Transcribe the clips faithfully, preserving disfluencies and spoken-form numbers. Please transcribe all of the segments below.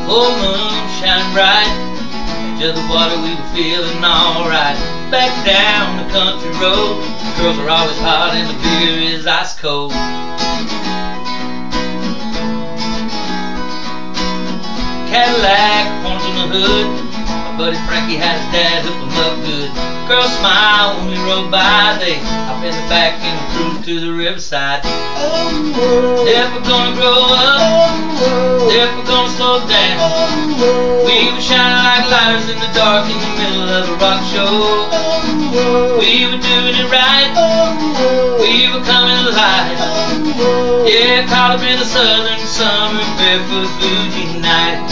Full moon shine bright, edge of the water we were feeling alright. Back down the country road, the girls are always hot and the beer is ice cold. Cadillac, horns on the hood, my buddy Frankie had his dad hook him up good. Girls smile when we rode by, they hop in the back and cruise to the riverside. If we're gonna grow up, if we're gonna slow down, we were shining like lighters in the dark in the middle of a rock show. We were doing it right, we were coming alive. Yeah, caught up in the southern summer, barefoot blue jean night.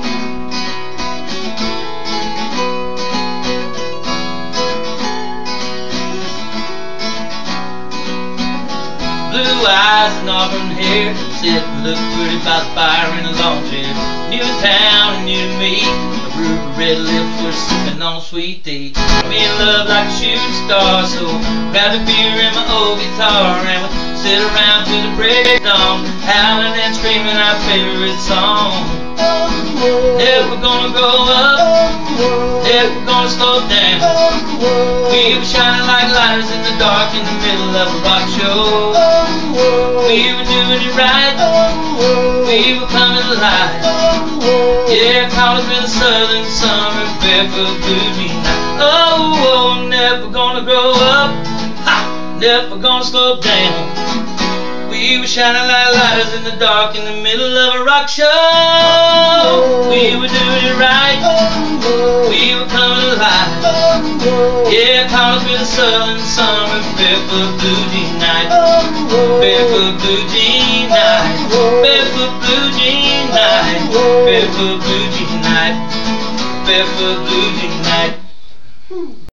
Blue eyes and auburn hair, sit and look pretty by the fire in a lawn chair. New in town and new to me, a group of red lips were sipping on sweet tea. I'm in love like a shooting star, so grab a beer and my old guitar, and we sit around till the break of dawn, howling and screaming our favorite song. If we're gonna grow up, if we're gonna slow down, we were shining like lighters in the dark in the middle of a rock show. We were doing it right, we were coming alive. Yeah, caught up in the southern summer, barefoot blue jean night. Oh, oh, never gonna grow up, ha, never gonna slow down. We were shining like lighters in the dark in the middle of a rock show. We were doing it right, we were coming alive. Yeah, caught up in the southern summer, barefoot blue jean night. Barefoot blue jean night, barefoot blue jean night, barefoot blue jean night, barefoot blue jean night.